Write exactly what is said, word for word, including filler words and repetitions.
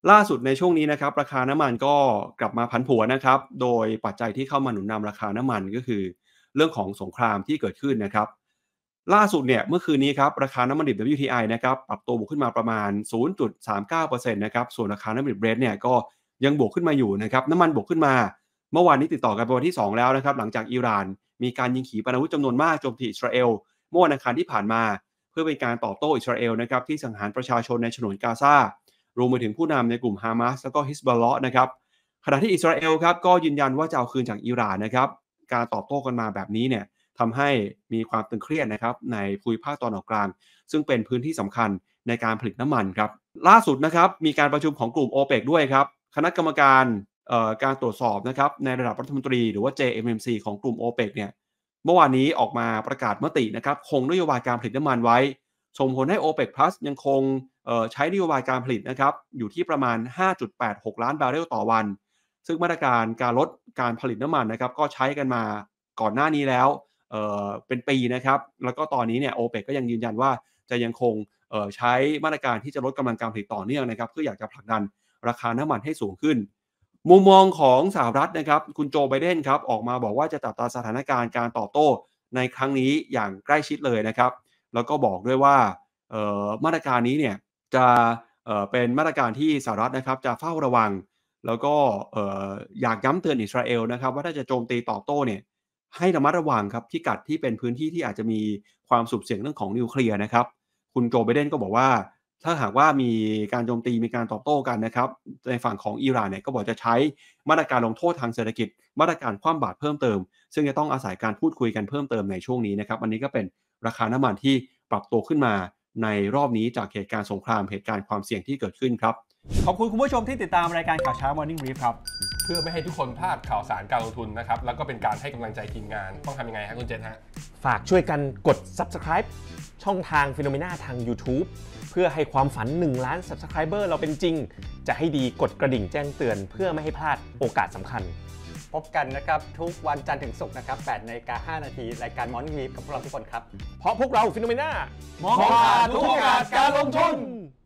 ล่าสุดในช่วงนี้นะครับราคาน้ำมันก็กลับมาผันผวนนะครับโดยปัจจัยที่เข้ามาหนุนนำราคาน้ำมันก็คือเรื่องของสงครามที่เกิดขึ้นนะครับล่าสุดเนี่ยเมื่อคืนนี้ครับราคาน้ำมันดิบ ดับเบิล ยู ที ไอ นะครับปรับตัวบวกขึ้นมาประมาณ ศูนย์จุดสามเก้าเปอร์เซ็นต์ นะครับส่วนราคาน้ำมันดิบ Brent เนี่ยก็ยังบวกขึ้นมาอยู่นะครับน้ำมันบวกขึ้นมาเมื่อวานนี้ติดต่อกันเป็นวันที่สองแล้วนะครับหลังจากอิหร่านมีการยิงขีปนาวุธจำนวนมากโจมตีอิสราเอลเมื่อวันอังคารที่ผ่านมาเพื่อเป็นการตอบโต้อิสราเอลนะครับที่สังหารประชาชนในฉนวนกาซารวมไปถึงผู้นำในกลุ่มฮามาสแล้วก็ฮิสบอลเลาะห์นะครับขณะที่อิสราเอลครับก็ยืนยันว่าจะเอาคืนจากอิหร่านนะครับการตอบโต้กันมาแบบนี้เนี่ยทำให้มีความตึงเครียดนะครับในภูมิภาคตอนออกกลางซึ่งเป็นพื้นที่สำคัญในการผลิตน้ำมันครับล่าสุดนะครับมีการประชุมของกลุ่ม โอ เปก ด้วยครับคณะกรรมการการตรวจสอบนะครับในระดับรัฐมนตรีหรือว่า เจ เอ็ม เอ็ม ซี ของกลุ่ม โอ เปก เนี่ยเมื่อวานนี้ออกมาประกาศมตินะครับคงนโยบายการผลิตน้ำมันไว้ส่งผลให้ โอ เปก Plus ยังคงใช้นโยบายการผลิตนะครับอยู่ที่ประมาณ ห้าจุดแปดหก ล้านบาร์เรลต่อวันซึ่งมาตรการการลดการผลิตน้ำมันนะครับก็ใช้กันมาก่อนหน้านี้แล้วเอ่อเป็นปีนะครับแล้วก็ตอนนี้เนี่ย โอ เปก ก็ยังยืนยันว่าจะยังคงเอ่อใช้มาตรการที่จะลดกำลังการผลิตต่อเนื่องนะครับเพื่ออยากจะผลักดันราคาน้ำมันให้สูงขึ้นมุมมองของสหรัฐนะครับคุณโจไบเดนครับออกมาบอกว่าจะจับตาสถานการณ์การตอบโต้ในครั้งนี้อย่างใกล้ชิดเลยนะครับแล้วก็บอกด้วยว่ามาตรการนี้เนี่ยจะเอ่อเป็นมาตรการที่สหรัฐนะครับจะเฝ้าระวังแล้วก็เอ่ออยากย้ำเตือนอิสราเอลนะครับว่าถ้าจะโจมตีตอบโต้เนี่ยให้ระมัดระวังครับพิกัดที่เป็นพื้นที่ที่อาจจะมีความสุ่มเสี่ยงเรื่องของนิวเคลียร์นะครับคุณโจไบเดนก็บอกว่าถ้าหากว่ามีการโจมตีมีการตอบโต้กันนะครับในฝั่งของอิหร่านเนี่ยก็บอกจะใช้มาตรการลงโทษทางเศรษฐกิจมาตรการคว่ำบาตรเพิ่มเติมซึ่งจะต้องอาศัยการพูดคุยกันเพิ่มเติมในช่วงนี้นะครับอันนี้ก็เป็นราคาน้ำมันที่ปรับตัวขึ้นมาในรอบนี้จากเหตุการณ์สงครามเหตุการณ์ความเสี่ยงที่เกิดขึ้นครับขอบคุณคุณผู้ชมที่ติดตามรายการข่าวเช้า Morning Brief ครับเพื่อไม่ให้ทุกคนพลาดข่าวสารการลงทุนนะครับแล้วก็เป็นการให้กำลังใจทีมงานต้องทำยังไงครับคุณเจษฮะฝากช่วยกันกด Subscribe ช่องทาง Phenomena ทาง YouTube เพื่อให้ความฝันหนึ่งล้าน Subscriber เราเป็นจริงจะให้ดีกดกระดิ่งแจ้งเตือนเพื่อไม่ให้พลาดโอกาสสำคัญพบกันนะครับทุกวันจันทร์ถึงศุกร์นะครับแปดนาฬิกาห้านาทีรายการ Morning Brief กับพวกเราทุกคนครับเพราะพวกเรา Phenomena มองผ่านทุกโอกาสการลงทุน